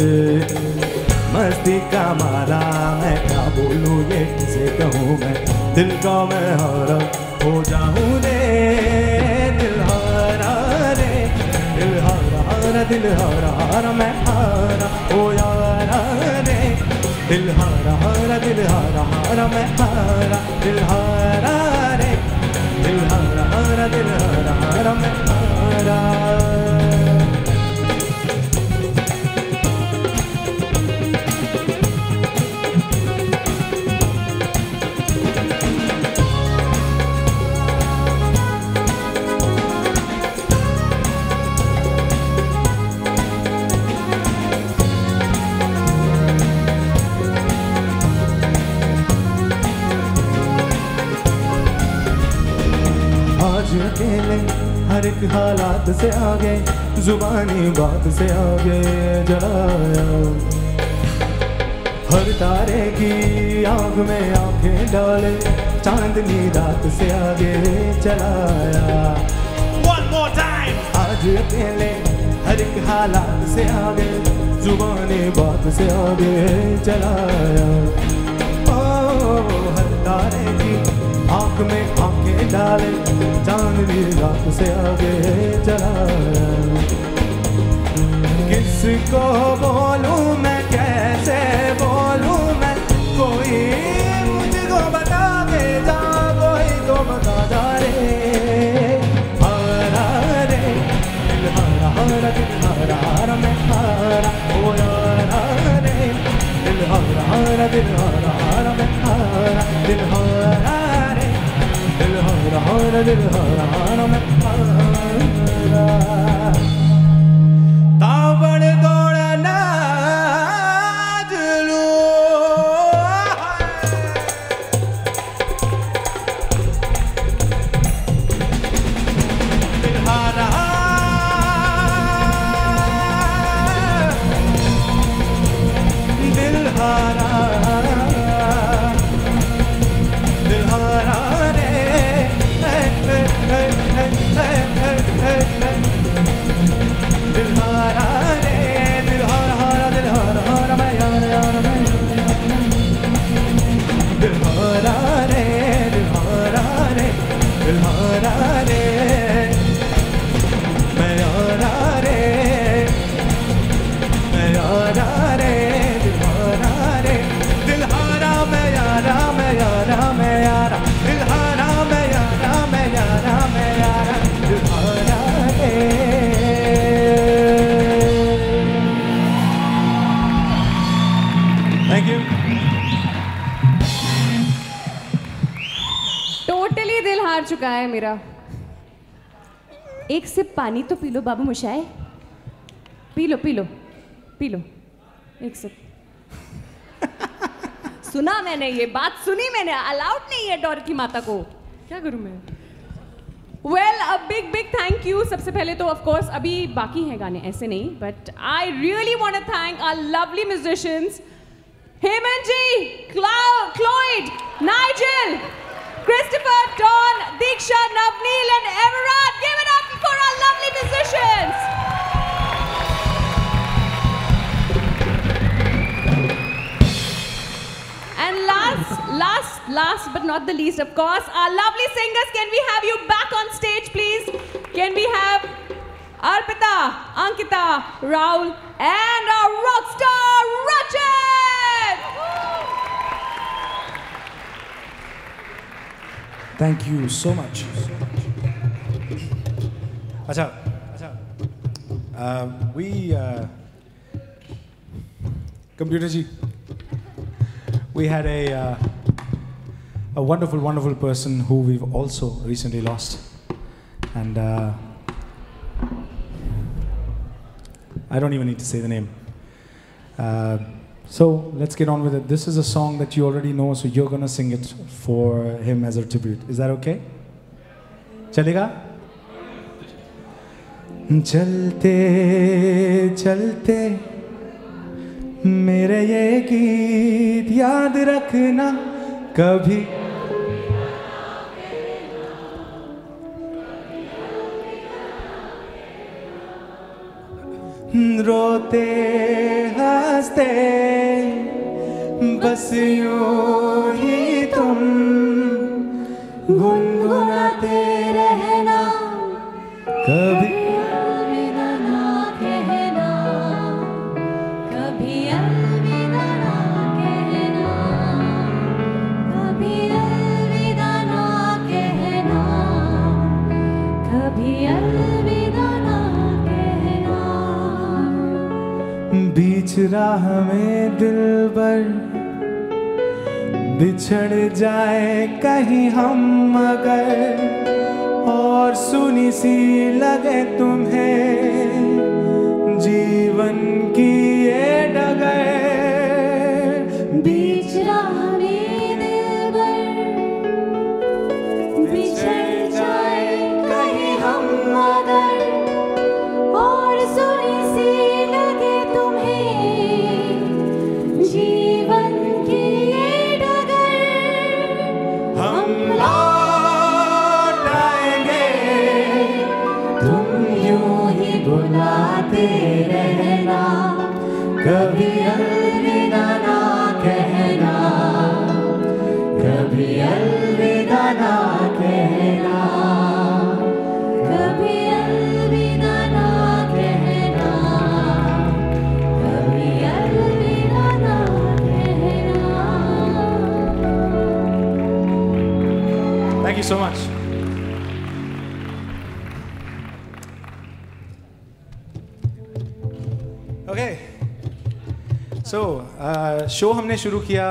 मस्ती का मारा मैं क्या बोलूँ ये किसे कहूँ, मैं दिल का मैं हारा हो जाऊँ रे. दिल हारा रे, दिल हारा हारा, दिल हारा हारा मैं हारा हो यारा रे. दिल हारा हारा, दिल हारा हारा मैं हारा, दिल हारा रे. दिल हारा हारा, दिल हारा हारा मैं हारा. अकेले हर एक हालात से आगे, जुबानी बात से आगे जलाया. हर तारे की आँख में आंखें डाले, चांदनी रात से आगे चलाया. One more time. आज अकेले हर एक हालात से आगे, जुबानी बात से आगे चलाया. ओ हर तारे की आँख में आंखें डाले, चांदनी रात से आगे चलाया. किसको बोलूं मैं, कैसे बोलूं मैं, कोई मुझको बता दे जा, कोई तो बता जा रे. हारा रे, दिल हारा हारा, दिल हारा हारा मैं हारा ओ यारा रे. दिल हारा हारा, दिल हारा हारा मैं हारा, दिल हारा रे. दिल हारा हारा, दिल हारा हारा मैं हारा. ताबड़ दौड़ा ना जलू दिलहारा दिलहारा दिलहारा रे हे हे हे हे हे हे हे दिलहारा रे दिलहारा हारा दिलहारा हारा मैं यार यार मैं दिलहारा रे दिलहारा रे दिलहारा रे मैं यारा रे मैं यारा रे दिलहारा रे दिलहारा मैं यारा मैं यारा मैं यारा दिलहारा मैं यारा मैं यारा मैं यारा दिलहारा रे थैंक यू टोटली दिल हार चुका है मेरा। एक सिप पानी तो पी लो बाबू मुशाए, पी लो पी लो पी लो एक सिप। सुना मैंने, ये बात सुनी मैंने, अलाउड नहीं है डॉर की माता को, क्या करूं मैं। Well a big big thank you. सबसे पहले तो ऑफ कोर्स अभी बाकी हैं गाने, ऐसे नहीं, but I really want to thank our lovely musicians Hemant ji, Cloyd, Nigel, Christopher, Dawn, Diksha, Navneel and Everard. Give it up for our lovely musicians. And last, last, last but not the least, of course, our lovely singers. Can we have you back on stage, please? Can we have Arpita, Ankita, Rahul, and our rock star, Rachet? Thank you so much. अच्छा, अच्छा. Uh, we, uh, computer ji, we had a uh, a wonderful, wonderful person who we've also recently lost, and uh, I don't even need to say the name. Uh, So let's get on with it. This is a song that you already know, so you're gonna sing it for him as a tribute. Is that okay? चलेगा? चलते चलते मेरे ये गीत याद रखना कभी रोते हंसते बस यूं ही तुम गुनगुनाते रहना कभी अलविदा ना कहना, कभी अलविदा ना कहना, कभी अलविदा ना कहना, कभी अलविदा ना कहना। बीच राह में दिलबर बिछड़ जाए कहीं हम मगर और सुनी सी लगे तुम्हें जीवन की ये डगर। बीच राह में दिलबर बिछड़ जाए कहीं हम मगर और सुनी सी लगे तुम्हें जीवन की ये डगर। हम लौट आएंगे तुम यूं ही बुलाते रहना कभी अलविदा ना कहना कभी अलविदा ना कहना कभी अलविदा ना कहना, कभी अलविदा ना कहना। Thank you so much. Okay. So, uh, show हमने शुरू किया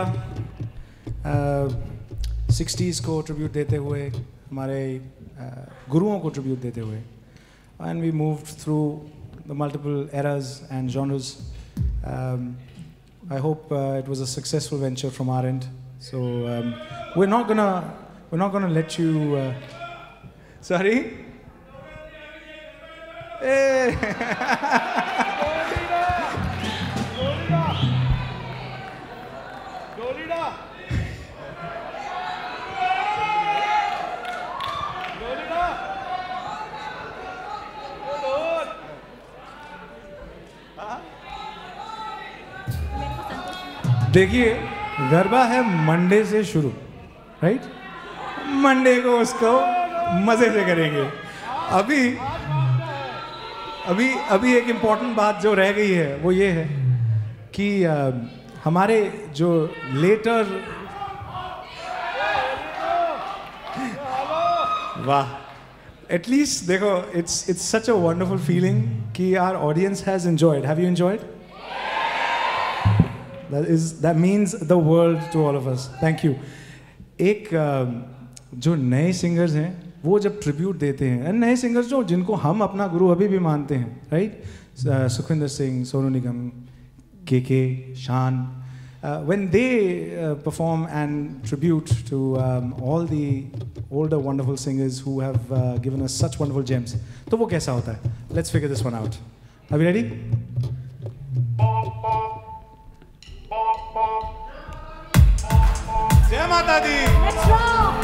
सिक्सटीज़ को ट्रिब्यूट देते हुए, हमारे uh, गुरुओं को ट्रिब्यूट देते हुए, and we moved through the multiple eras and genres. Um, I hope uh, it was a successful venture from our end. So um, we're not gonna we're not gonna let you. Uh, sorry. Hey. देखिए गरबा है Monday से शुरू, right? Monday को उसको मजे से करेंगे। अभी अभी अभी एक इम्पॉर्टेंट बात जो रह गई है वो ये है कि आ, हमारे जो लेटर, वाह, एटलीस्ट देखो, it's it's such a wonderful feeling कि our audience has enjoyed. Have you enjoyed? That is that means the world to all of us. Thank you. एक जो नए सिंगर्स हैं वो जब ट्रिब्यूट देते हैं, नए सिंगर्स जो जिनको हम अपना गुरु अभी भी मानते हैं, right? Sukhwinder Singh, Sonu Nigam, K K, शान, when they uh, perform and tribute to um, all the older wonderful singers who have uh, given us such wonderful gems, तो वो कैसा होता है? Let's figure this one out. Are we ready? जय माता दी। Let's rock.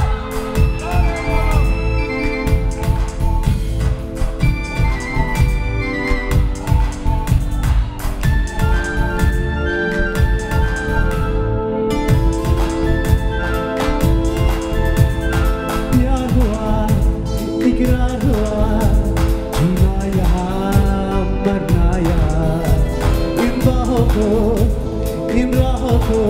प्यार हुआ, इकरार हुआ, जीना यहाँ मरना यहाँ, इन बाहों को, इन राहों को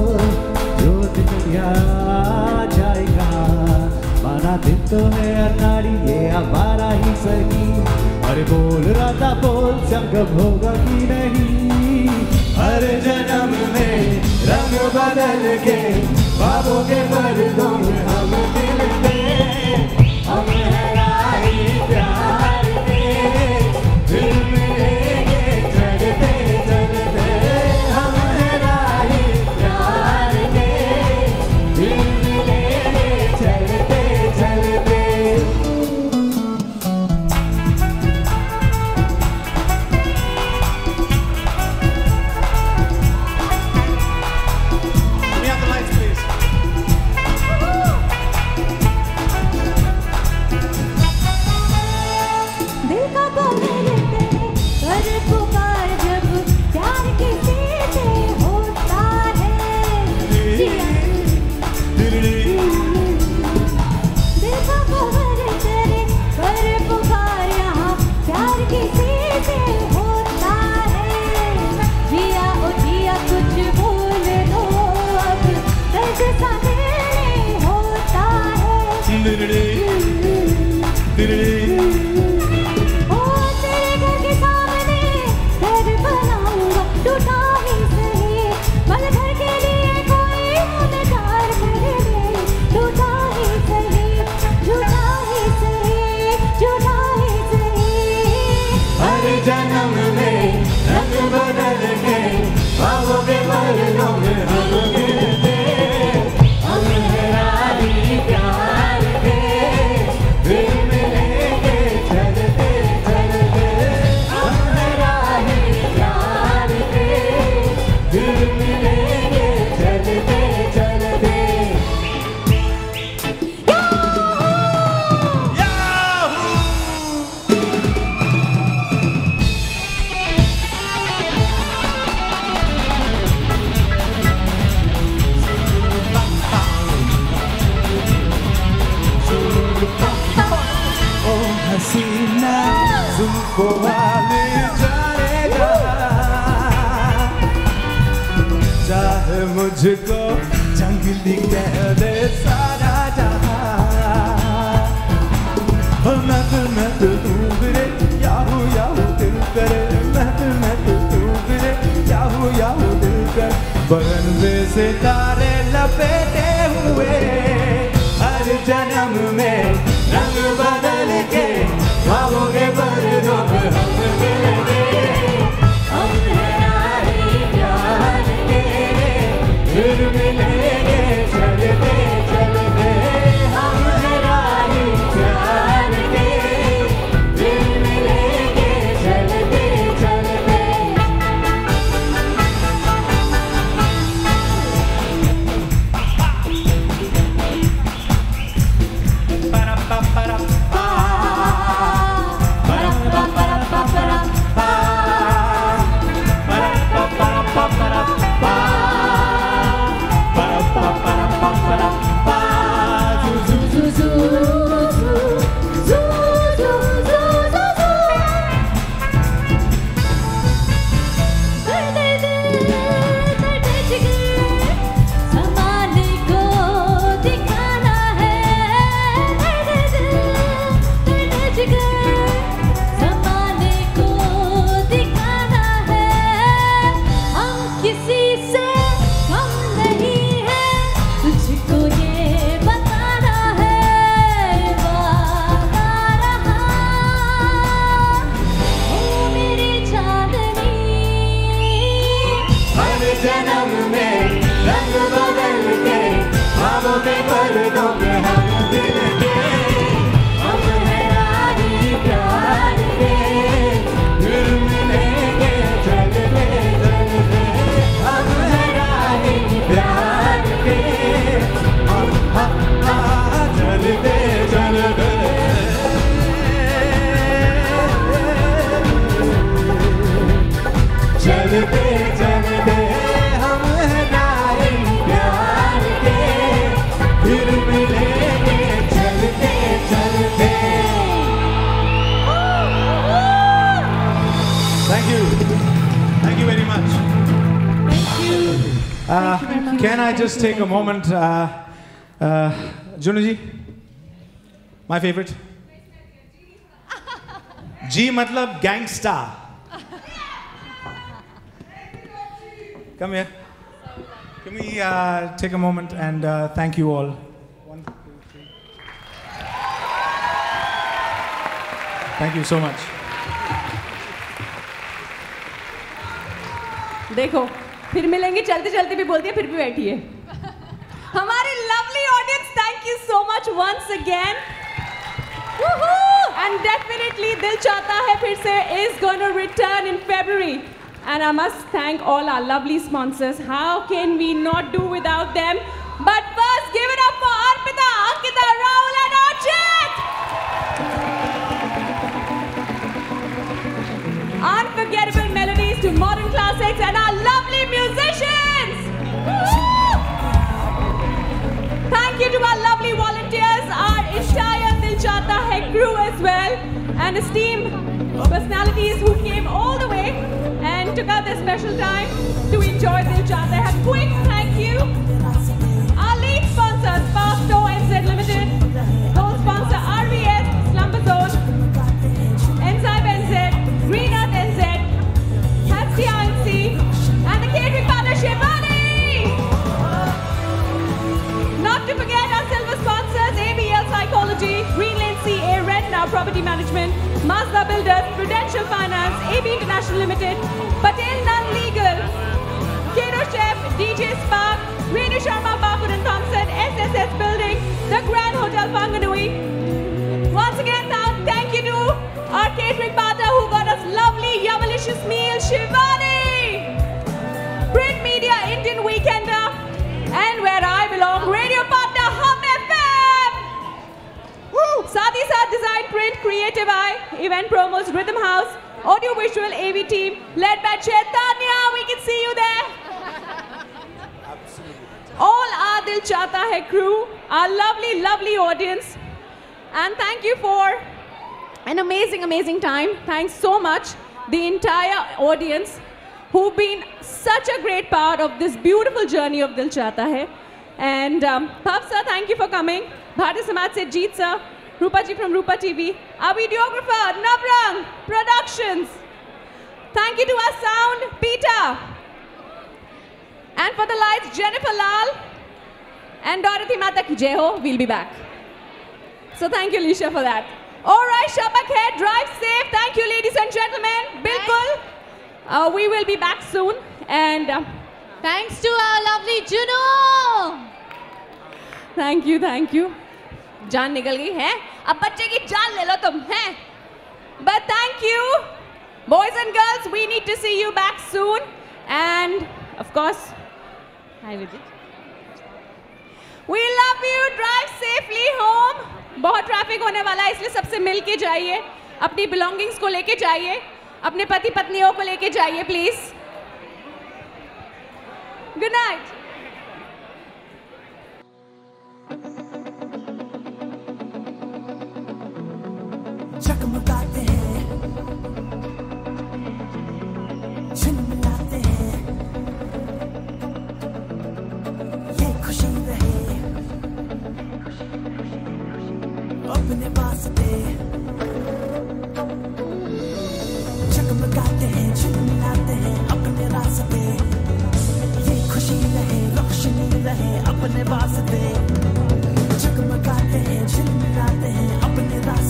जाएगा। माना दिन तो है अनाड़ी, ये हमारा ही सही। अरे बोल रहा था बोल, संगम होगा कि नहीं? हर जन्म में रंग बदल के बाबों के पर्दों में हम मिलते, हम हराई प्यार में, फिर मिलेंगे चलते चलते, हम हराई प्यार में, फिर मिलेंगे चलते चलते। Give me out the lights, please. दिल का बोलते कर पुकार जब प्यार किसी से होता है। दिल का बोलते कर पुकार यहाँ प्यार किसी से होता है। जिया ओ जिया कुछ बोल दो अब, कैसे सामने होता है। ओ तेरे घर के सामने घर बनाऊंगा, टूटा ही सही, मगर घर के लिए कोई उधार कर दे। टूटा ही सही, झूठा ही सही, झूठा ही सही। हर जन्म में रंग बदल के बाबों के पर्दों में हम मिलते, हम हराई प्यार में, फिर मिलेंगे चलते चलते, हम हराई प्यार में, फिर मिलेंगे चलते चलते। ओ हसीना तुमको वाले जाएगा, चाहे मुझको जंगली कह दे सारा जहां। ओ मैं तो मैं तो तू फिरे, याहू याहू दिल करे, मैं तो मैं तो तू फिरे, याहू याहू दिल कर। बगन में सितारे लपेटे हुए, हर जन्म में रंग बदल के ख्वाबों के Can I just take a moment? Uh, uh, Junuji, my favorite. G matlab gangsta. Come here. Can we uh, take a moment and uh, thank you all? One, two, three. Thank you so much. देखो फिर मिलेंगे, चलते चलते भी बोलती है, फिर भी बैठी है हमारी lovely audience. Thank you so much once again. And definitely Dil Chahta Hai फिर से is going to return in February. And I must thank all our lovely sponsors. How can we not do without them? But first, give it up for Arpita, Ankita, Rahul and Archit! Unforgettable melodies to modern classics and our lovely musicians! Woo! Thank you to our lovely volunteers, our entire Dil Chahta Hai crew as well, and esteemed personalities who came all the way and took out their special time to enjoy Dil Chahta Hai. A quick thank you. Our lead sponsor, Sparksto N Z Limited, co-sponsor R V S, Slumber Zone, Enzyme N Z, Green Earth N Z, Hatsi I N C, and the catering partner Shivani. Not to forget our silver sponsors, A B L Psychology, Green Lane C A, Red Now Property Management, Mazda Builders, Prudential Finance, A B International Limited, Patel Nunn Legal, Kato Chef, D J Spark, Renu Sharma, Bakur and Thompson, S S S Building, The Grand Hotel Panganui. Once again, thank you to our catering partner who got us lovely, yummalicious meal, Shivani. Print Media, Indian Weekender, and where I belong, radio partner, Hum F M. साथ ही साथ Design Print, Creative Eye, Event Promos, Rhythm House, Audio Visual A V team, led by Chaitanya. We can see you there. Absolutely. All our Dil Chahta Hai crew, our lovely, lovely audience. And thank you for an amazing, amazing time. Thanks so much, the entire audience who've been such a great part of this beautiful journey of Dil Chahta Hai. And um, Bhav sir, thank you for coming. Bharti Samaj se Jeet sir, Rupa ji from Rupa T V, our videographer, Navrang Productions. Thank you to our sound, Peter. And for the lights, Jennifer Lal. And Dorothy Mata ki jai ho, we'll be back. So thank you, Lisha, for that. All right, Shabak hai, drive safe. Thank you, ladies and gentlemen. Bilkul. Uh, we will be back soon. And uh, Thanks to our lovely Juno. thank you, thank you. जान निकल गई है, अब बच्चे की जान ले लो तुम, हैं? But thank you, boys and girls. We need to see you back soon, and of course, hi Vidit. We love you. Drive safely home. बहुत ट्रैफिक होने वाला है, इसलिए सबसे मिल के जाइए, अपनी belongings को लेके जाइए, अपने पति पत्नियों को लेके जाइए, please. Good night. चकमकाते हैं, झिलमिलाते हैं, ये खुशी रहे अपने वास्ते। चकमकाते हैं, झिलमिलाते हैं अपने रास्ते, ये खुशी रहे रोशनी रहे अपने वास्ते। चकमकाते हैं, झिलमिलाते हैं अपने रास्ते।